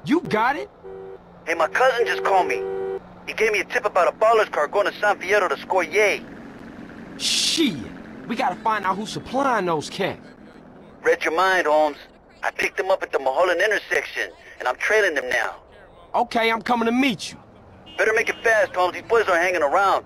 You got it? Hey, my cousin just called me. He gave me a tip about a baller's car going to San Fierro to score yay. Shit. We gotta find out who's supplying those cats. Read your mind, Holmes. I picked them up at the Mulholland intersection, and I'm trailing them now. Okay, I'm coming to meet you. Better make it fast, Holmes. These boys are hanging around.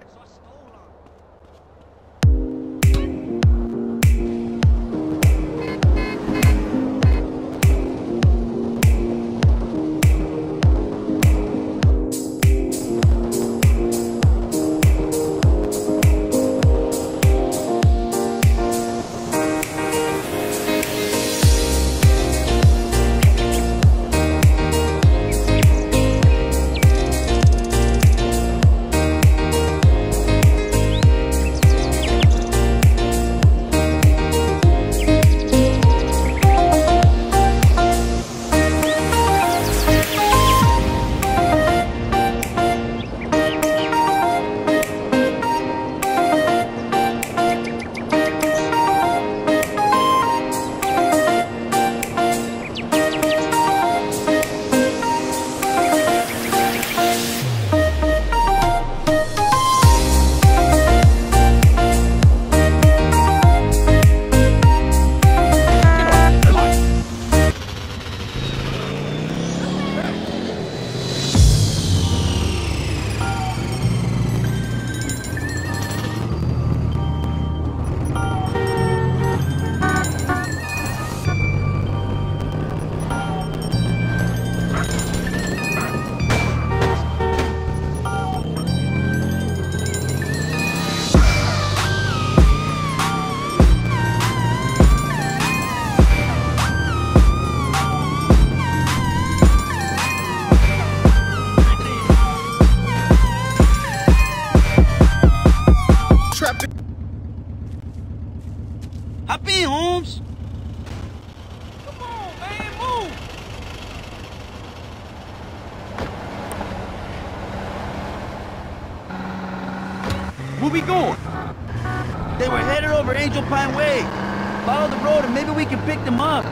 Hop in, Holmes. Come on, man, move! Where we going? They were headed over Angel Pine Way. Follow the road and maybe we can pick them up.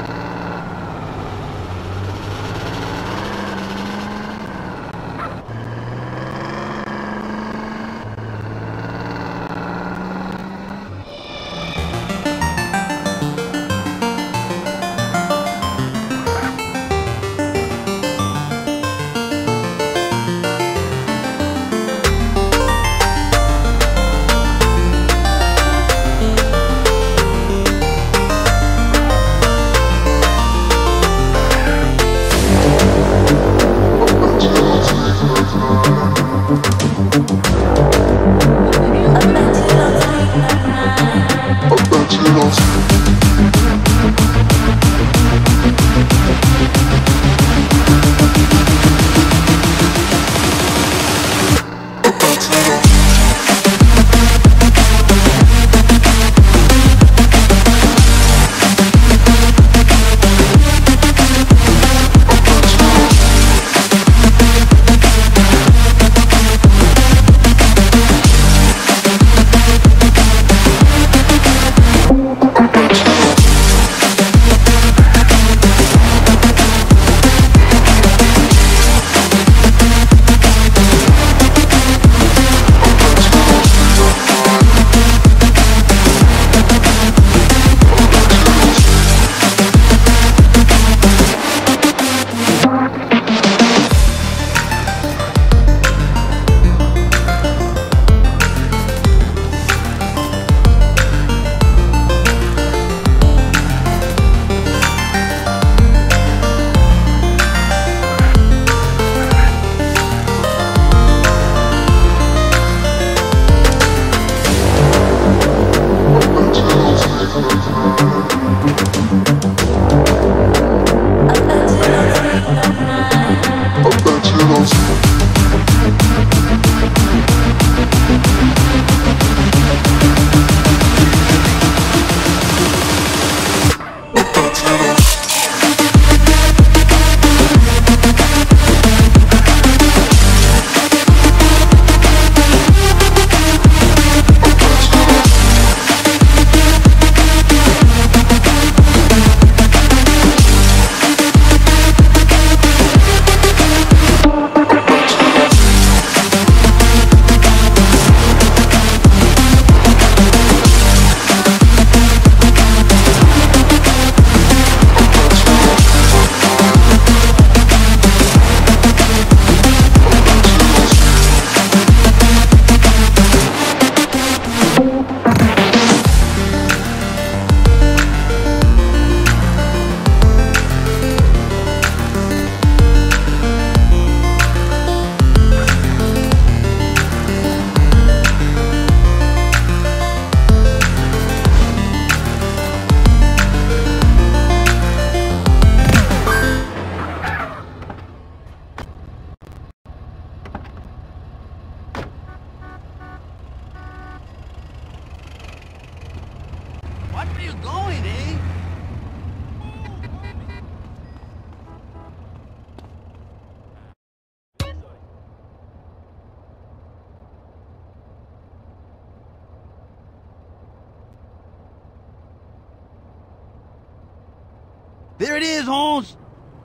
There it is, Holmes.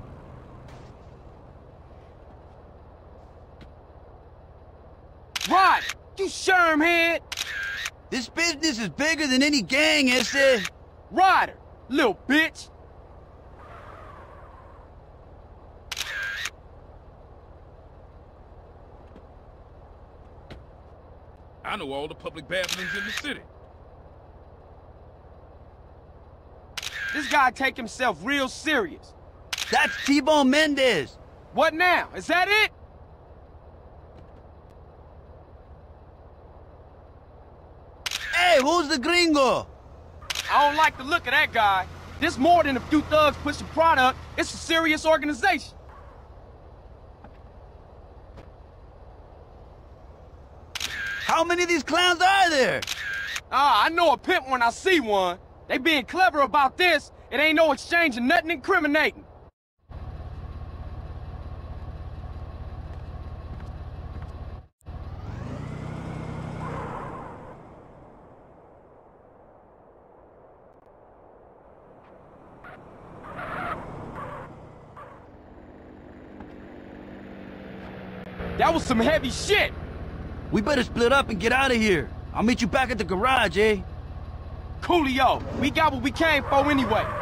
Rod, you shermhead. This business is bigger than any gang, Esse. Ryder, little bitch. I know all the public bathrooms in the city. This guy take himself real serious. That's T-Bone Mendez. What now? Is that it? Hey, who's the gringo? I don't like the look of that guy. This more than a few thugs pushing product. It's a serious organization. How many of these clowns are there? Ah, I know a pimp when I see one. They being clever about this. It ain't no exchange of nothing incriminating. That was some heavy shit. We better split up and get out of here. I'll meet you back at the garage, eh? Coolio, we got what we came for anyway.